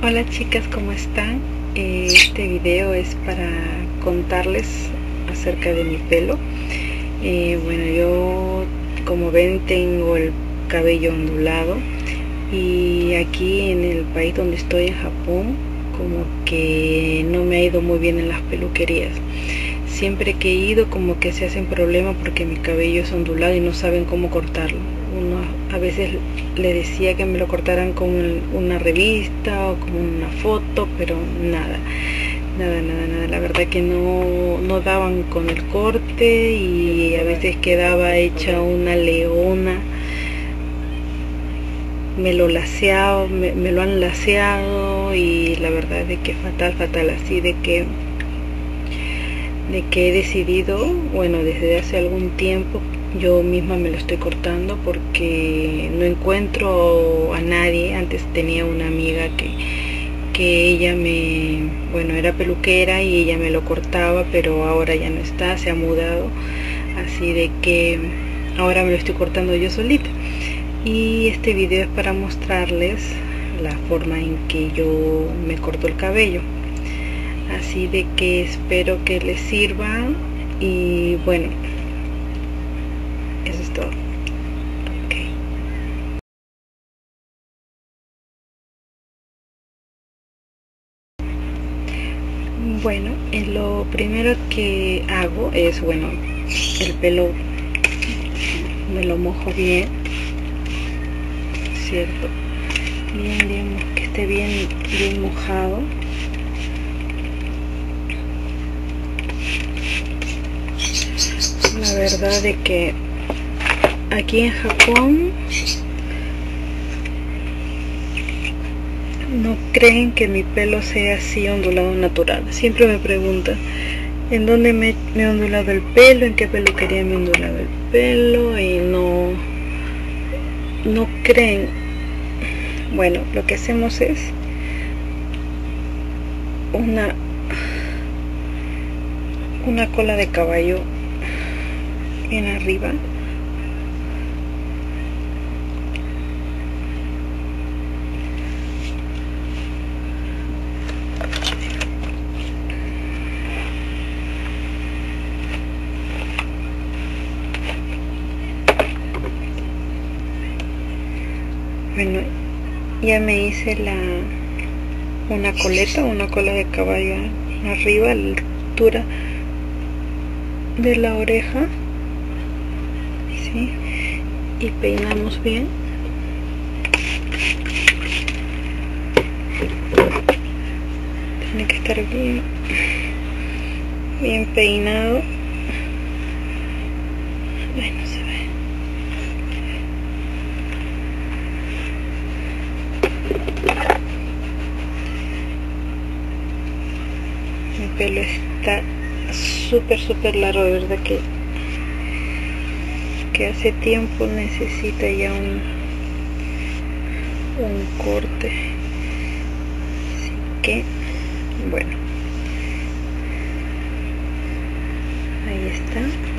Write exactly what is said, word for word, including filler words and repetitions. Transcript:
Hola chicas, ¿cómo están? Eh, Este video es para contarles acerca de mi pelo. Eh, bueno, yo como ven tengo el cabello ondulado y aquí en el país donde estoy, en Japón, como que no me ha ido muy bien en las peluquerías. Siempre que he ido como que se hacen problemas porque mi cabello es ondulado y no saben cómo cortarlo. Uno a veces le decía que me lo cortaran con una revista o con una foto, pero nada, nada, nada, nada. La verdad que no, no daban con el corte y a veces quedaba hecha una leona. Me lo laceado, me, me lo han laceado y la verdad es de que fatal, fatal, así de que de que he decidido, bueno, desde hace algún tiempo yo misma me lo estoy cortando porque no encuentro a nadie. Antes tenía una amiga que, que ella me, bueno, era peluquera y ella me lo cortaba, pero ahora ya no está, se ha mudado, así de que ahora me lo estoy cortando yo solita. Y este video es para mostrarles la forma en que yo me corto el cabello. Así de que espero que les sirva y bueno, eso es todo. Okay. Bueno, lo primero que hago es, bueno, el pelo me lo mojo bien, ¿cierto? Bien, bien, que esté bien, bien mojado. La verdad de que aquí en Japón no creen que mi pelo sea así ondulado natural. Siempre me preguntan en dónde me, me he ondulado el pelo, en qué peluquería me he ondulado el pelo y no, no creen. Bueno, lo que hacemos es una, una cola de caballo bien arriba, bueno, ya me hice la una coleta, una cola de caballo arriba a la altura de la oreja, ¿sí? Y peinamos bien. Tiene que estar bien bien peinado. Bueno, se ve. Mi pelo está súper súper largo, de verdad que que hace tiempo necesita ya un un corte, así que bueno, ahí está.